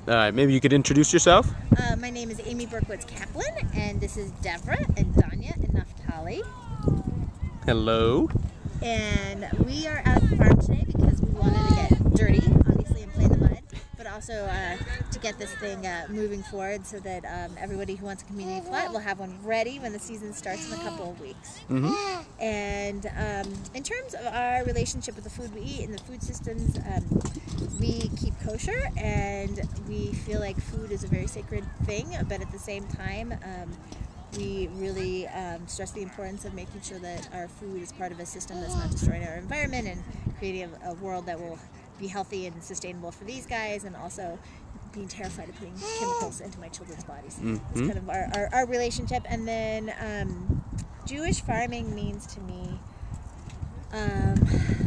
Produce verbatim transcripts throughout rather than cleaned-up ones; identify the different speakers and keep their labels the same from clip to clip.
Speaker 1: All right, maybe you could introduce yourself.
Speaker 2: Uh, my name is Amy Berkowitz Caplan, and this is Deborah and Danya and Naftali.
Speaker 1: Hello.
Speaker 2: And we are out at the farm today because we wanted to get dirty, obviously, and play in the mud, but also uh, to get this thing uh, moving forward so that um, everybody who wants a community plot will have one ready when the season starts in a couple of weeks.
Speaker 1: Mm-hmm.
Speaker 2: And um, in terms of our relationship with the food we eat and the food systems, um, we keep kosher, and we feel like food is a very sacred thing, but at the same time, um, we really um, stress the importance of making sure that our food is part of a system that's not destroying our environment and creating a, a world that will be healthy and sustainable for these guys, and also being terrified of putting chemicals into my children's bodies. Mm-hmm. It's kind of our, our, our relationship. And then um, Jewish farming means to me, um,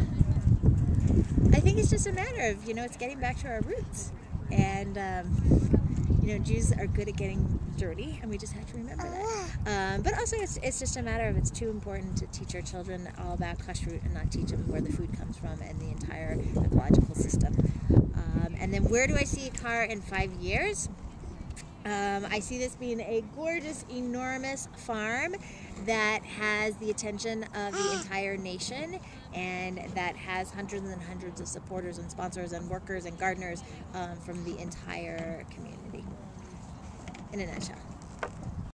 Speaker 2: I think it's just a matter of, you know, it's getting back to our roots. And, um, you know, Jews are good at getting dirty, and we just have to remember that. Um, but also, it's, it's just a matter of it's too important to teach our children all about kashrut and not teach them where the food comes from and the entire ecological system. Um, and then where do I see Ekar in five years? Um, I see this being a gorgeous, enormous farm that has the attention of the entire nation, and that has hundreds and hundreds of supporters and sponsors and workers and gardeners um, from the entire community, in a nutshell.